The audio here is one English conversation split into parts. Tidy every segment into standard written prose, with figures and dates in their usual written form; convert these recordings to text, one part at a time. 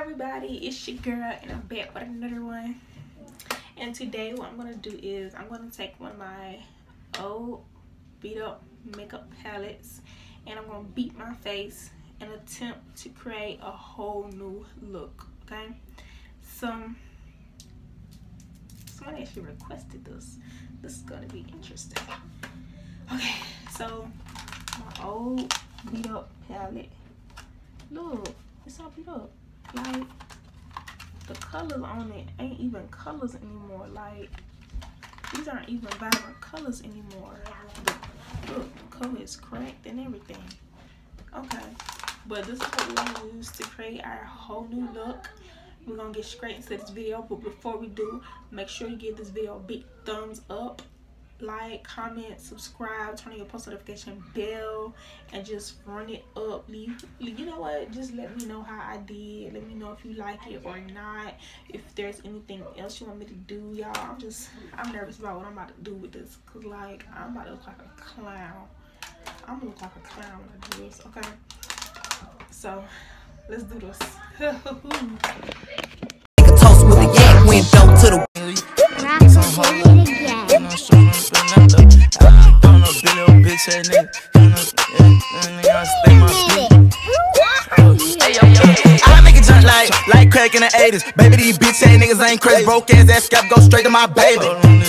everybody, it's your girl and I'm back with another one. And today what I'm going to do is I'm going to take one of my old beat up makeup palettes and I'm going to beat my face and attempt to create a whole new look. Okay, someone actually requested this. This is going to be interesting. Okay, so my old beat up palette, look, it's all beat up. Like, the colors on it ain't even colors anymore. Like, these aren't even vibrant colors anymore. Look, the color is cracked and everything. Okay, but this is what we're gonna use to create our whole new look. We're gonna get straight into this video, but before we do, make sure you give this video a big thumbs up, like, comment, subscribe, turn on your post notification bell, and just run it up. You know what, just let me know how I did. Let me know if you like it or not, if there's anything else you want me to do. Y'all, I'm nervous about what I'm about to do with this, because like, I'm about to look like a clown. I'm gonna look like a clown when I do this. Okay, so let's do this. Toast with a yak window to the I make it jump like crack in the 80s. Baby, these bitch ass niggas ain't crazy. Broke ass scalp go straight to my baby.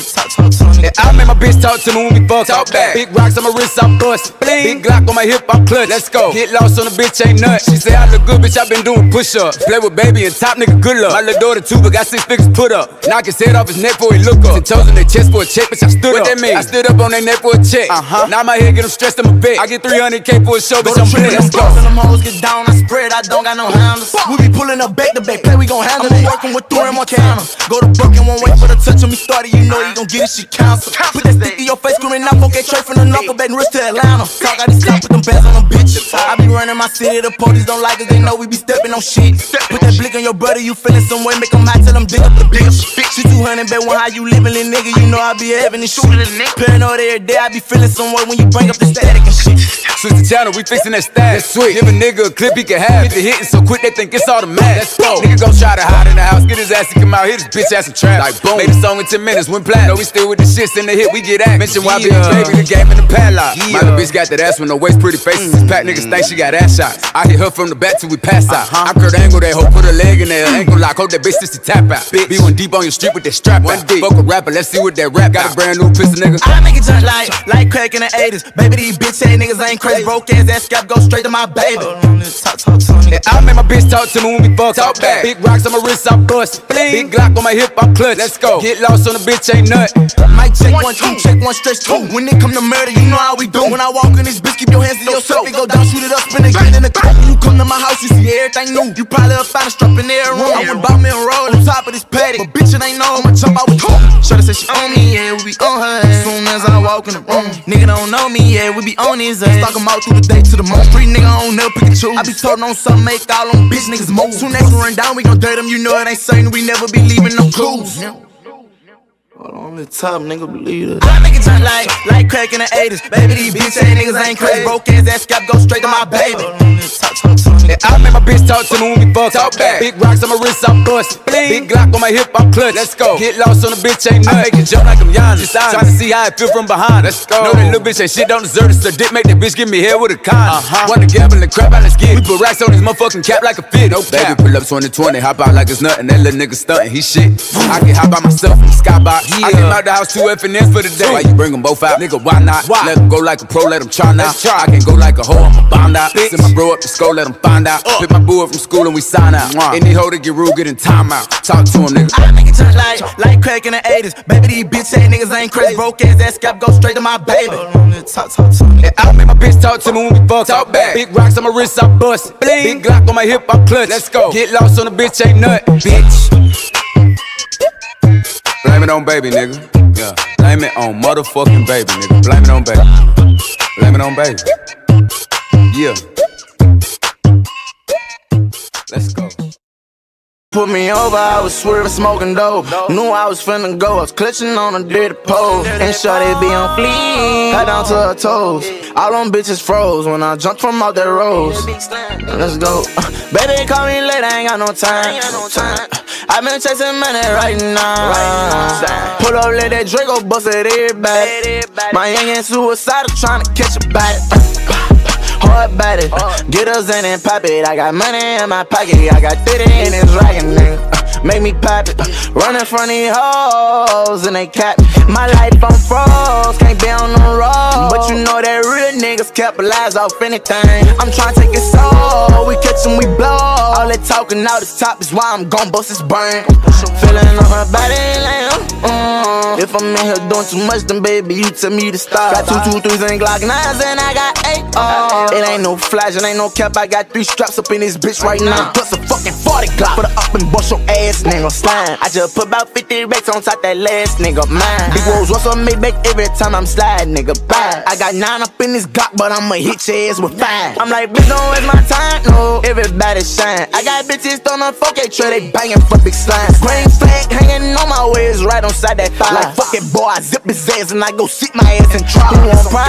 Yeah, I make my bitch talk to me when we fuck. Talk back. Big rocks on my wrist, I'm bust. Big Glock on my hip, I'm clutch. Let's go. Get lost on the bitch, ain't nuts. She say I look good, bitch, I been doing push-ups. Play with baby and top nigga, good luck. My little daughter too, but got 6 figures put up. Knock his head off his neck before he look up. 10 toes in their chest for a check, bitch, I stood up. What that mean? I stood up on their neck for a check. Now my head get them stressed, I'm a vet. I get 300K for a show, bitch, I'm blessed. Let's go. Them hoes get down, I spread, I don't got no handles. We be pulling up back to back, play, we gon' handle it. Working with Thor and Montana. Go to Brook and won't wait for the touch when we started, you know you gon' get it, she counsel. Put that stick in your face, screaming up, okay, straight from the knuckle, back and wrist to Atlanta. Talk out this stuff with them bands on them bitches. I be running my city, the police don't like us, they know we be stepping on shit. Put that blick on your brother, you feeling some way, make them hot, tell them dig up the bitch. She 200, bet one how you living, little nigga, you know I be having this shit. Paranoid every day, I be feeling some way when you bring up the static and shit. Switch the channel, we fixing that stack. That's sweet. Give a nigga a clip he can have. Hit the hitting so quick they think it's automatic. Let's go. Nigga gon' try to hide in the house, get his ass to come out, hit his bitch ass some trap. Like boom. Made a song in 10 minutes, went platinum. No, we still with the shits in the hit, we get at. Mention why be a baby, the game in the padlock. My little bitch got that ass with no waist, pretty faces. This pack niggas think she got ass shots. I hit her from the back till we pass out. I curved angle that hoe, put her leg in there. Ankle lock, hold that bitch till she tap out. Be one deep on your street with that strap out. Fuck a rapper, let's see what that rap got. A brand new pistol, nigga. I make it jump like crack in the 80s. Baby, these bitch ass niggas ain't crazy. Broke ass scalp go straight to my baby. Yeah, I make my bitch talk to me when we fuck. Talk back. Big rocks on my wrist, I'm bust. Big Glock on my hip, I'm clutch. Let's go. Get lost on the bitch, ain't nut. Mic check 1, 2, check 1, stretch 2. When it come to murder, you know how we do. When I walk in this bitch, keep your hands to yourself. It go down, shoot it up, spin it, get in the car. When you come to my house, you see everything new. You probably up find a strap in there room. I went bout me and roll on top of this paddock, but bitch, it ain't no. I'ma jump out with two. Shorty said she on me, yeah, we be on her ass. Soon as I walk in the room, nigga don't know me, yeah, we be on his ass. Stalk him out through the day to the moon. Street nigga, I don't never pick and choose. I be told on something, make all on bitch niggas move. Soon as we run down, we gon' dirt them, you know it ain't certain, we never be leaving no clues. On the top, nigga, believe it. I make it jump like crack in the 80s. Baby, these bitch ass niggas ain't crazy. Broke ass scalp go straight to my baby. Yeah, I make my bitch talk to me when we fuck. Talk back. Big rocks on my wrist, I'm bust. Big Glock on my hip, I'm clutch. Let's go. Get lost on the bitch, ain't nuts. I make it jump like I'm Giannis. Trying to see how it feel from behind. Let's go. Know that little bitch ain't shit, don't deserve it. So dick make that bitch give me head with a con. Want to gamble and crap out the skid. We put racks on his motherfucking cap like a fit. No baby, pull up 2020, hop out like it's nothing. That little nigga stuntin', he shit. I can hop by myself in the skybox. I came out the house 2 FNS for the day. Why you bring them both out? Nigga, why not? Let them go like a pro, let them try now. I can go like a hoe, I'm a bound out. Send my bro up to school, let him find out. Pick my boo up from school and we sign out. Any hoe that get rude, get in time out. Talk to him, nigga. I make it touch like crack in the 80s. Baby, these bitch ass niggas ain't crazy. Broke ass scalp go straight to my baby. Yeah, I make my bitch talk to me when we fuck. Talk back. Big rocks on my wrist, I'm bust. Big Glock on my hip, I'm clutch. Let's go. Get lost on the bitch, ain't nut. Bitch. Blame it on baby, nigga. Yeah. Blame it on motherfucking baby, nigga. Blame it on baby. Blame it on baby. Yeah. Let's go. Put me over, I was swerving, smoking dope. Knew I was finna go, I was clutching on a dirty pole. And shorty be on fleek, cut down to her toes. All them bitches froze when I jumped from out that rose. Let's go. Baby, call me late, I ain't got no time. I been chasing money right now. Pull up, let that Draco bust at everybody. My youngin' suicidal, tryna catch a body. Hard body, get us in and pop it. I got money in my pocket, I got 30 in this ragging nigga. Make me pop it, running from these hoes and they cap. My life on froze, can't be on the road. But you know that real niggas capitalize off anything. I'm tryna take it slow, we catch 'em, we blow. All that talking out the top is why I'm gon' bust his brain. Feeling on her body like if I'm in here doing too much, then baby, you tell me to stop. Got 2 2 3s and Glock 9s and I got 8. It ain't no flash, it ain't no cap, I got 3 straps up in this bitch right now. Plus a fucking 40 Glock. Put her up and bust your ass, nigga, slime. I just put about 50 racks on top that last nigga, mine. Big rolls, what's on me back every time I'm sliding, nigga, bye. I got 9 up in this Glock, but I'ma hit your ass with 5. I'm like, bitch, don't waste my time, no, everybody shine. I got bitches on a 4K tray, they banging for big slimes. Green flag hanging on my waist, right on side that thigh. Like, fuck it, boy, I zip his ass and I go sit my ass in trouble.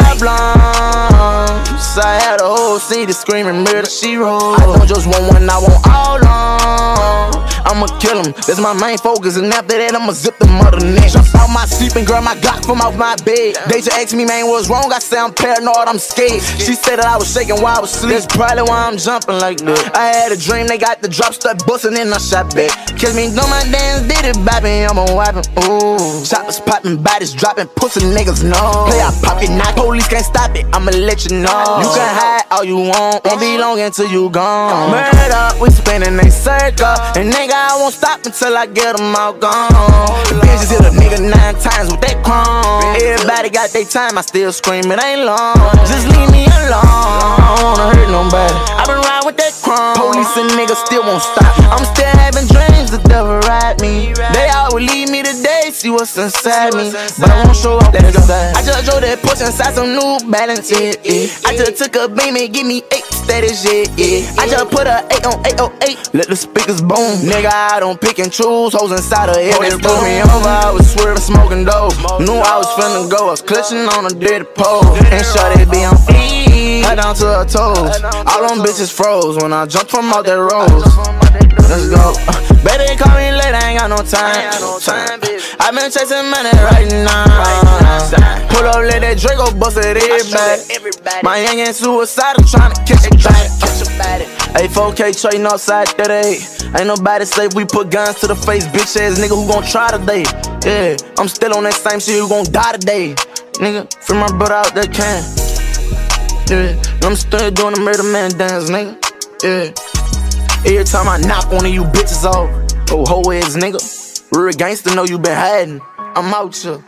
Problems, I had a whole city screaming murder, she roll. I don't just want one, I want all of them. I'ma kill him, that's my main focus. And after that, I'ma zip the mother neck. Jump out my sleep and grab my Glock from off my bed. They just asked me, man, what's wrong? I say I'm paranoid, I'm scared. She said that I was shaking while I was asleep. That's probably why I'm jumping like that. I had a dream, they got the drop, start busting and I shot back. Catch me doing my dance, did it, baby, I'm a wiping. Ooh, choppers popping, bodies dropping, pussy niggas know. Play out pocket, knock, police can't stop it, I'ma let you know. You can hide all you want, won't be long until you gone. Murder, we spinning they circle, and nigga, I won't stop until I get them all gone. The bitches hit a nigga 9 times with that chrome. Everybody got their time, I still scream, it ain't long. Just leave me alone, I don't wanna hurt nobody. I been riding with that chrome. Police and niggas still won't stop. I'm still having dreams, the devil ride me. They all will leave me today, see what's inside me. But I won't show up that nigga. I just drove that push inside some New Balance, yeah. I just took a beam and give me 8 status, yeah. I just put a 8 on 808, let the speakers boom. Nigga, I don't pick and choose, hoes inside of it. They threw me over, I was swerving, smoking dope. Knew I was finna go, I was clutching on a dirty pole. And shorty be on fleek, cut down to her toes. All them bitches froze when I jumped from out that rose. Let's go. Baby, call me late, I ain't got no time. I been chasing money right now. Pull up, let that Draco bust at everybody. My youngin' suicidal, tryna catch a body. Hey, 4K trading outside 38. Ain't nobody safe, we put guns to the face. Bitch ass nigga who gon' try today. Yeah, I'm still on that same shit, who gon' die today. Nigga, free my brother out that can. Yeah, I'm still doing the murder man dance, nigga. Yeah. Every time I knock one of you bitches off, oh, hoe ass nigga. Real gangster know you been hiding. I'm out here.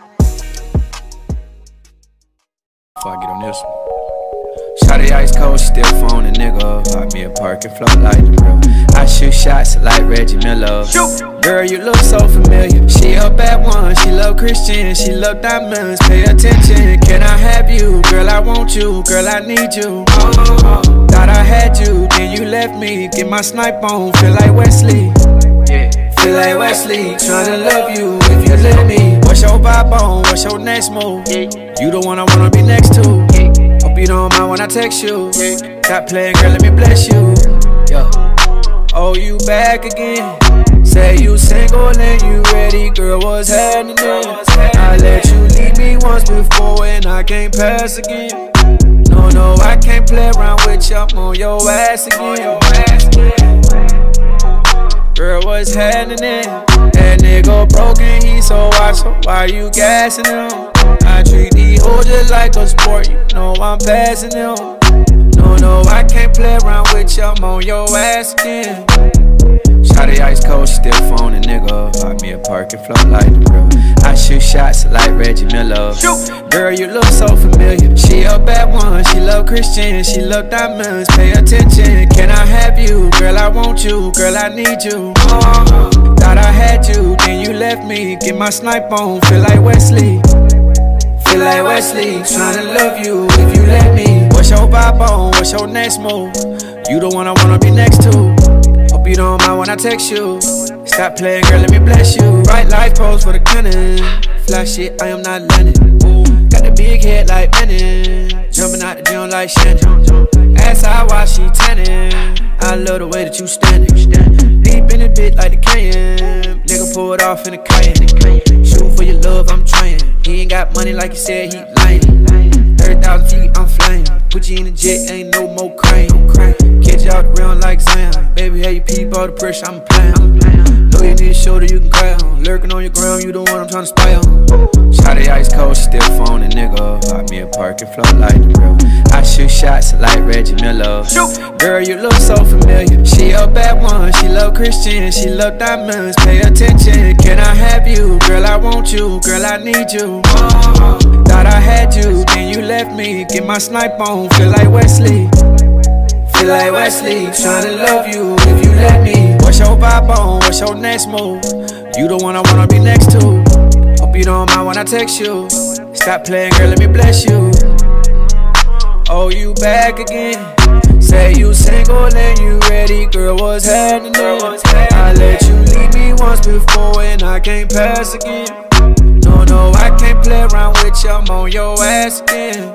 Before I get on this one. Shawty ice cold, still phoning nigga. Pop me a perk and float like the real. I shoot shots like Reggie Miller. Girl, you look so familiar. She a bad one, she love Christian, she love diamonds. Pay attention, can I have you? Girl, I want you, girl, I need you. Thought I had you, then you left me. Get my snipe on, feel like Wesley. Feel like Wesley, tryna love you if you let me. What's your vibe on? What's your next move? You the one I wanna be next to. Hope you don't mind when I text you. Stop playing, girl, let me bless you. Oh, you back again. Say you single and you ready, girl, what's happening? I let you leave me once before and I can't pass again. No, I can't play around with you, I'm on your ass again. Girl, what's happening? That nigga broken, he so wide, so why you gassing him? I treat these hoes just like a sport, you know I'm passing them. No, I can't play around with you, I'm on your ass again. Shawty ice cold, still phoning nigga. Pop me a perk and float like the real. I shoot shots like Reggie Miller. Girl, you look so familiar. She a bad one, she love Christian, she love diamonds. Pay attention, can I have you? Girl, I want you, girl, I need you. Thought I had you, then you left me. Get my snipe on, feel like Wesley. Feel like Wesley, tryna love you if you let me. What's your vibe on? What's your next move? You the one I wanna be next to. Hope you don't mind when I text you. Stop playing, girl, let me bless you. Right life pose for the cannon. Flash shit, I am not landing. Got the big head like Benny. Jumping out the gym like Shannon. Ass I watch, she tanning. I love the way that you standing. Deep in the bit like the canyon. Nigga pull it off in the Cayenne. Shoot for your love, I'm trying. He ain't got money like he said, he lying. 30,000 feet, I'm flying. Put you in the jet, ain't no more crying. Catch you out the ground like Zion. Baby, how you peep all the pressure, I'm applying. Know you need a shoulder you can cry on. Lurking on your ground, you the one I'm trying to spy on. Shawty ice cold, she still phone a nigga. Bought me a perk and flow like the real. I shoot shots like Reggie Miller. Girl, you look so familiar. She a bad one, she love Christian, she love diamonds. Pay attention, can I have you? Girl, I want you, girl, I need you. Thought I had you, then you left me. Get my snipe on, feel like Wesley. Feel like Wesley, tryna love you if you let me. What's your vibe on? What's your next move? You the one I wanna be next to. Hope you don't mind when I text you. Stop playing, girl, let me bless you. Oh, you back again. Say you single and you ready, girl, what's happening? I let you leave me once before and I can't pass again. No, I can't play around with you, I'm on your ass again.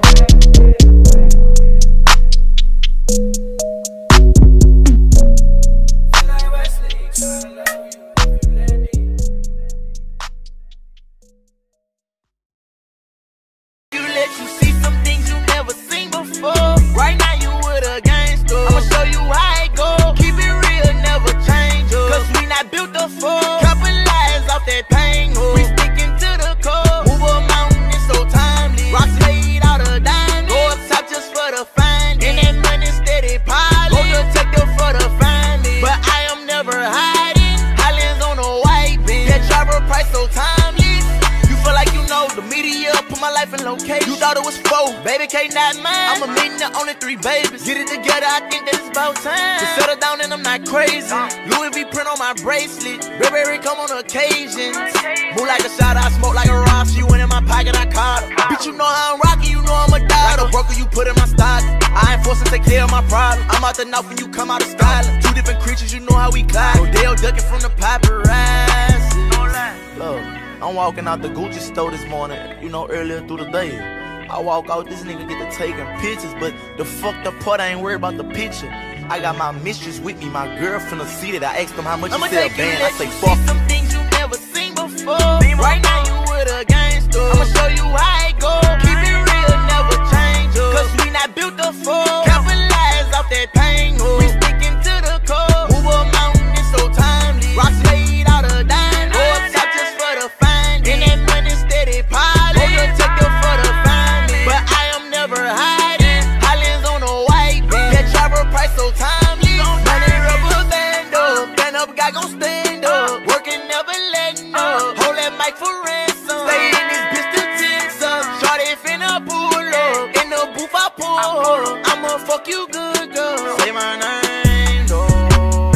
Right now you with a gangster. I'ma show you how it go. Keep it real, never change up. Cause we not built to fall. Capitalize off that pain. We sticking to the core. Move a mountain, it's so timely. Rocks made out of diamonds. Go up top just for the finding. And that money steady piling. Go detective for the finding. But I am never hiding. Highlands on a white bench. That driver price so timeless. You feel like you know the media put my life in location. You thought it was 4, baby K not mine. I'm a meeting the only 3 babies. Get it together, I think that it's about time to settle down and I'm not crazy. Louis V print on my bracelet. Burberry come on occasions. Move like a shot, I smoke like a Ross. You went in my pocket, I caught her. Bitch, you know how I'm rocking, you know I'm a daughter. Like a broker, you put in my stock. I ain't forced to take care of my problem. I'm out the north when you come out of Stallion. 2 different creatures, you know how we glide. Rodeo ducking from the paparazzi. Look, I'm walking out the Gucci store this morning, you know, earlier through the day. I walk out, this nigga get to taking pictures, but the fucked up part, I ain't worried about the picture. I got my mistress with me, my girlfriend a seated. I asked them how much you sell band. I say fuck. Some things you never seen before. Right now you with a gangster. I'ma show you how it go. Keep it real, never change up. Cause we not built to fall. Capitalize off that pain. We sticking to the core. Move a mountain, it's so timely. Rocks made out of diamonds. Go up top just for the finding. And that money steady piling. Go detective for the finding. But I am never hiding. Highlands on a white bench. That driver price so timely. Money rubber band up. Stand up, guy gon' stand up. Working never letting up. Hold that mic for ransom. Stay in this bitch to 10 subs. Shorty finna pull up. In the booth I pull up. I'ma fuck you good, girl. Say my name, though.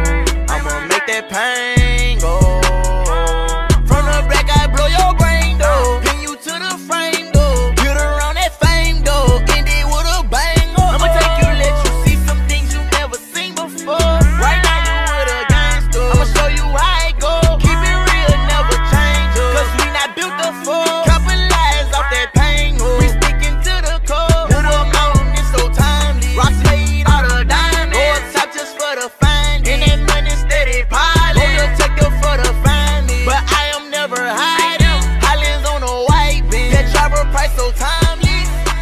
I'ma make that pain go. From the back I blow your brain, though. Pin you to the frame, though. Get around that fame, though. End it with a bang, oh. I'ma take you, let you see some things you never seen before. Right now you with a gangster. I'ma show you how it go. Keep it real, never change up. Cause we not built to fall. Capitalize off that pain, oh. We sticking to the core. Move a mountain, it's so timely. Rocks made out of diamonds. Go up top just for the finding. And that money steady piling. Go detective for the finding. But I am never hiding. Highlands on a white bench. That driver price so timely.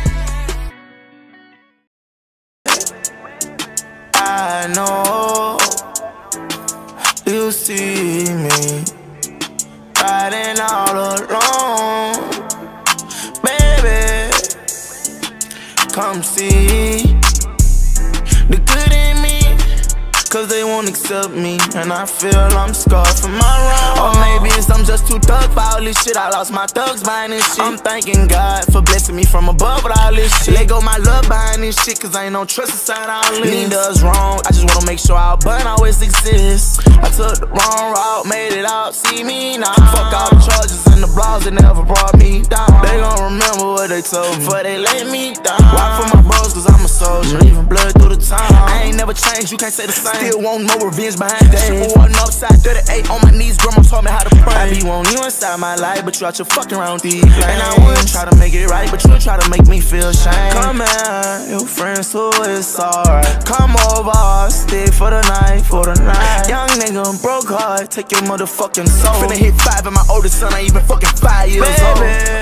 I know you see me riding all alone, baby. Come see the good in me, cause they won't accept me, and I feel I'm scarred from my wrong. Or maybe it's I'm just too thug for all this shit. I lost my thugs behind this shit. I'm thanking God for blessing me from above with all this shit. Let go my love behind this shit, cause I ain't no trust inside all this. Neither does wrong, I just wanna make sure our bun always exists. I took the wrong route, made it out, see me now. Fuck all the charges and the blogs that never brought me down. They gon' remember what they told me before they lay me down. Rock for my bros cause I'm a soldier, leaving blood through the town. I ain't never changed, you can't say the same. Still want more revenge behind that. Triple one upside 38 on my knees, grandma taught me how to pray. I be wanting you inside my life, but you out your fucking round these lanes. And I would try to make it right, but you try to make me feel shame. Come here, your friends too, it's alright. Come over, stay for the night, for the night. Young nigga, broke heart, take your motherfucking soul. Finna hit 5 and my oldest son ain't even fucking 5 years old.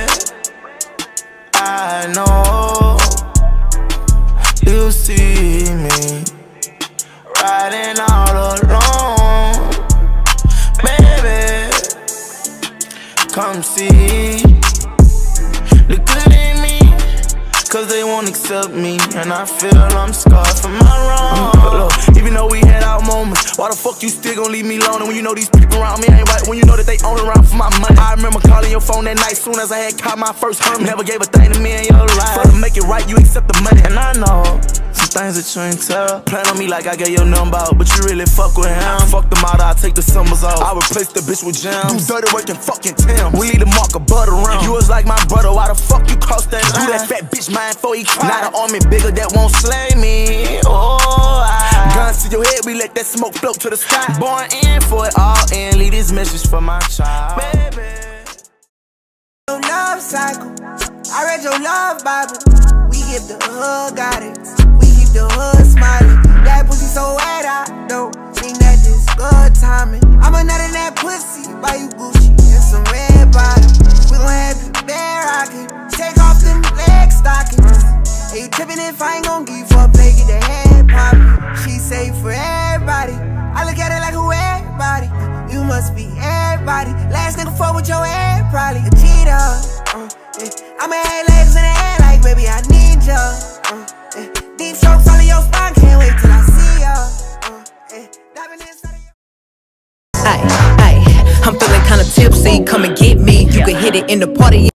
I know you see me riding all alone. Baby, come see the good in me, cause they won't accept me, and I feel I'm scarred from my wrong. Even though we had our moments, why the fuck you still gon' leave me alone? And when you know these people around me ain't right, when you know that they only around for my money. I remember calling your phone that night soon as I had caught my first Herman. Never gave a thing to me in your life. For to make it right, you accept the money. And I know some things that you ain't tell. Plan on me like I gave your number out, but you really fuck with him. Fuck them out, I take the summers off. I replace the bitch with gems. Do dirty work and fucking Tim. We leave the mark of butter around. You was like my brother, why the fuck you crossed that line? Do that fat bitch mind before he cried. Not an army bigger that won't slay me. Oh, guns to your head, we let that smoke float to the sky. Born in for it all, and leave this message for my child. Baby, your love cycle, I read your love Bible. We give the hood guidance, we keep the hood smiling. That pussy so wet, I don't think that this good timing. I'm a nut in that pussy, buy you Gucci and some red bottoms. We gon' have you there rockin', take off them leg stockings. Hey, you trippin' if I ain't gon' give you for a play, get the head poppin'. She say for everybody, I look at it like who everybody. You must be everybody. Last nigga fuck with your head, probably a cheater. I'ma have legs in the air like baby I need ya. Deep strokes all in your spine, can't wait till I see ya. Diving inside of your Ay, I'm feeling kinda tipsy, come and get me. You can hit it in the party